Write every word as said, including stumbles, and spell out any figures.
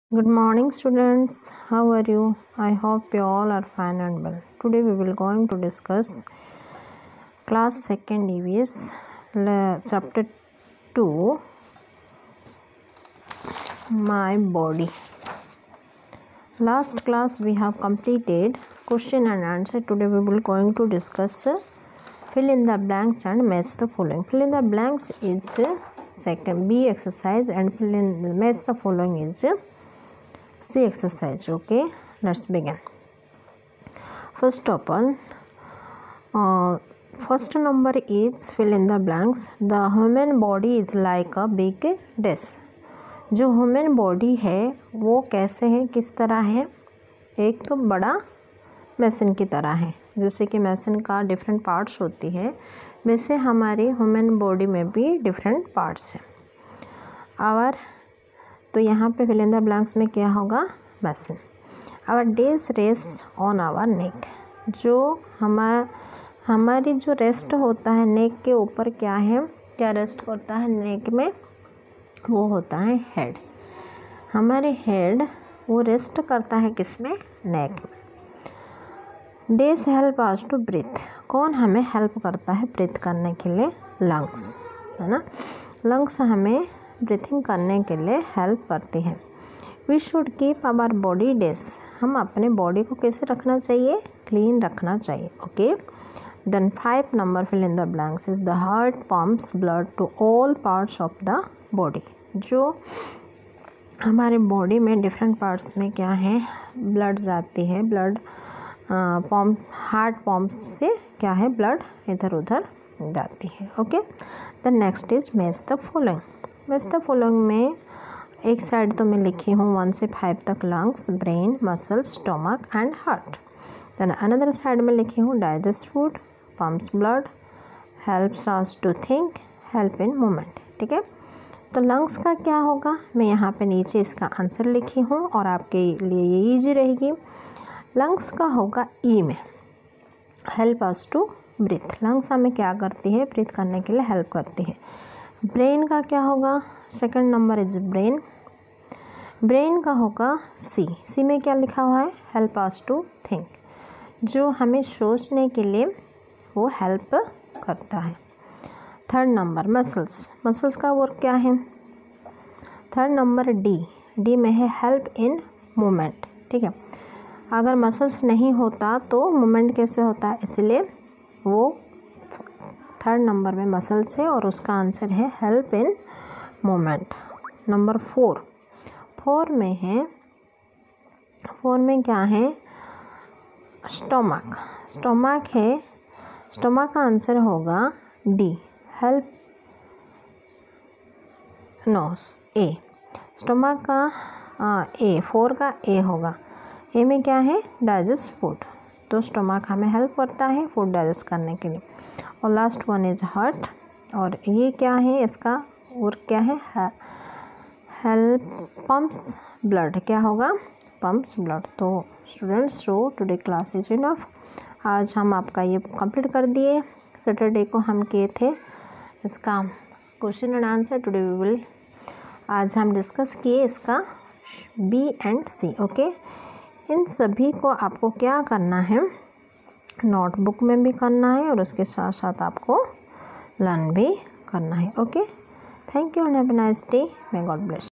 Good morning students, how are you? I hope you all are fine and well. Today we will going to discuss class second E V S chapter two, My Body. Last class we have completed question and answer. Today we will going to discuss fill in the blanks and match the following. Fill in the blanks is second B exercise and fill in match the following is C exercise. Okay, let's begin. First of all, uh, first number is fill in the blanks. The human body is like a big desk. जो human body है वो कैसे है, किस तरह है, एक बड़ा मशीन की तरह है. जैसे कि मशीन का डिफरेंट पार्ट्स होती है वैसे हमारी ह्यूमन बॉडी में भी डिफरेंट पार्ट्स हैं. और तो यहाँ पे फिल इन द ब्लैंक्स में क्या होगा, machine. Our days rest on our neck. जो हमार हमारी जो रेस्ट होता है नेक के ऊपर क्या है, क्या रेस्ट करता है नेक में, वो होता है हेड. हमारे हेड वो रेस्ट करता है किस में, नेक में. Days help us to breathe. कौन हमें हेल्प करता है ब्रीथ करने के लिए, लंग्स है ना. लंग्स हमें ब्रीथिंग करने के लिए हेल्प करती है. We should keep our body days. हम अपने बॉडी को कैसे रखना चाहिए, क्लीन रखना चाहिए. Okay, then five number fill in the blanks is the heart pumps blood to all parts of the body. जो हमारे बॉडी में डिफरेंट पार्ट्स में क्या है, ब्लड जाती है. ब्लड पंप, हार्ट पंप्स से क्या है, ब्लड इधर उधर जाती है. Okay, the next is match the following. Match the following में एक साइड तो मैं लिखी हूँ वन से फाइव तक lungs, brain, muscles, stomach and heart. Then another side में लिखी हूँ digest food, pumps blood, helps us to think, help in movement. ठीक है, तो लंग्स का क्या होगा, मैं यहाँ पे नीचे इसका आंसर लिखी हूँ और आपके लिए ये ईजी रहेगी. लंग्स का होगा ई में, help us to breathe. Lungs हमें क्या करती है, ब्रीथ करने के लिए हेल्प करती है. ब्रेन का क्या होगा, second number is brain. Brain का होगा सी. सी में क्या लिखा हुआ है, हेल्प अस टू थिंक. जो हमें सोचने के लिए वो हेल्प करता है. Third number muscles. मसल्स का वर्क क्या है, थर्ड नंबर डी. डी में है हेल्प इन मूवमेंट. ठीक है, अगर मसल्स नहीं होता तो मूवमेंट कैसे होता है, इसलिए वो थर्ड नंबर में मसल्स है और उसका आंसर है help in movement. Number four. Four में है, फोर में क्या है, स्टोमक. स्टोमक है, स्टोमक का आंसर होगा D, help no A. Stomach का आ, ए, फोर का ए होगा. ए में क्या है, डाइजेस्ट फूड. तो स्टोमक हमें हेल्प करता है फूड डाइजेस्ट करने के लिए. और लास्ट वन इज हार्ट. और ये क्या है, इसका वर्क क्या है, हेल्प पंप्स ब्लड. क्या होगा, पंप्स ब्लड. तो students, so today class is enough. आज हम आपका ये कंप्लीट कर दिए. सैटरडे को हम किए थे इसका question and answer. Today we will, आज हम डिस्कस किए इसका बी एंड सी. ओके, इन सभी को आपको क्या करना है, नोटबुक में भी करना है और उसके साथ साथ आपको लर्न भी करना है. Okay, thank you and have a nice day. May God bless.